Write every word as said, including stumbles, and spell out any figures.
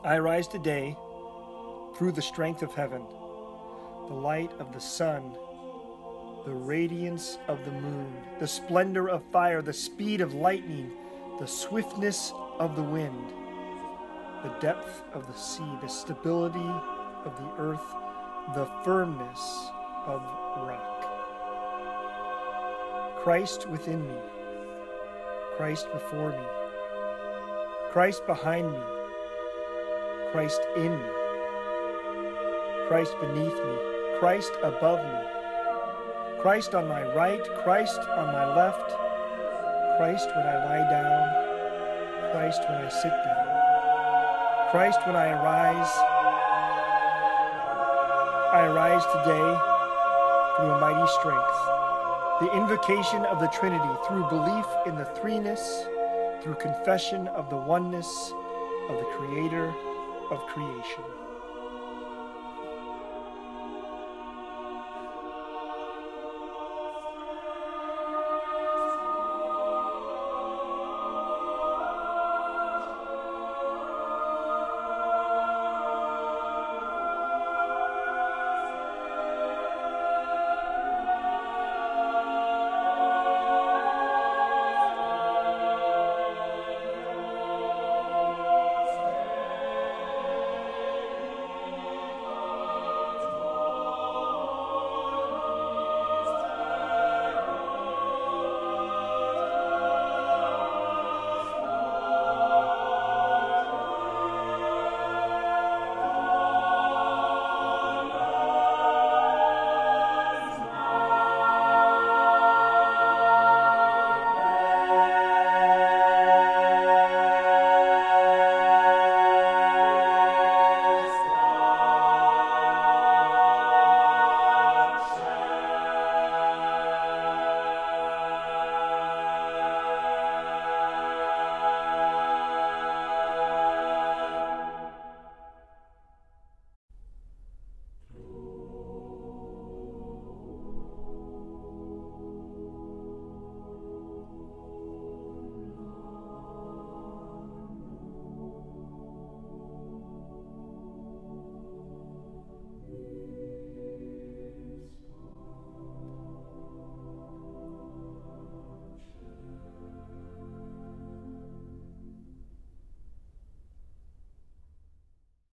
I rise today through the strength of heaven, the light of the sun, the radiance of the moon, the splendor of fire, the speed of lightning, the swiftness of the wind, the depth of the sea, the stability of the earth, the firmness of rock. Christ within me, Christ before me, Christ behind me, Christ in me, Christ beneath me, Christ above me, Christ on my right, Christ on my left, Christ when I lie down, Christ when I sit down, Christ when I arise. I arise today through a mighty strength, the invocation of the Trinity through belief in the threeness, through confession of the oneness of the Creator of creation.